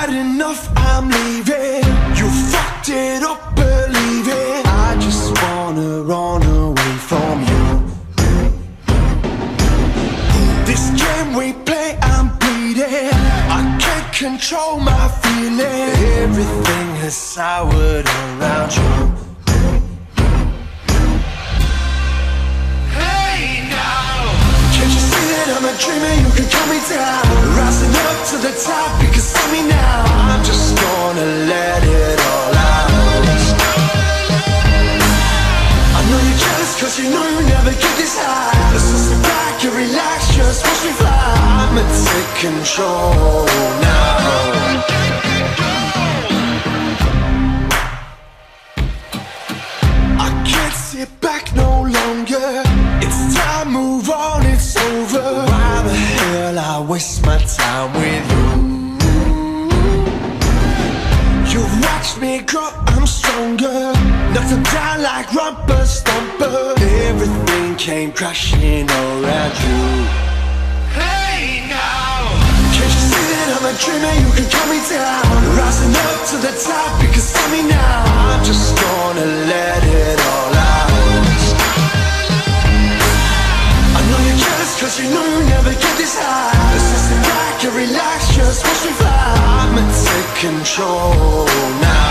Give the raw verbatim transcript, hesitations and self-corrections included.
had enough, I'm leaving. You fucked it up, believe it. I just wanna run away from you. This game we play, I'm bleeding. I can't control my feelings. Everything has soured around you. I'm a dreamer, you can cut me down. Rising up to the top, you can see me now. I'm just gonna let it all out. I know you're jealous cause you know you never get this high. Let's just sit back and relax, just watch me fly. I'ma take control now. I can't sit back no longer. It's time, move on, it's over. Why the hell I waste my time with you? You've watched me grow, I'm stronger. Nothing down like rumper stumper. Everything came crashing around you. Hey now, can't you see that I'm a dreamer, you can cut me down. Rising up to the top, you can see me now. I'm just gonna let it all out. Cause you know you never get this high. Let's just sit back and relax, just watch me fly. I'ma take control now.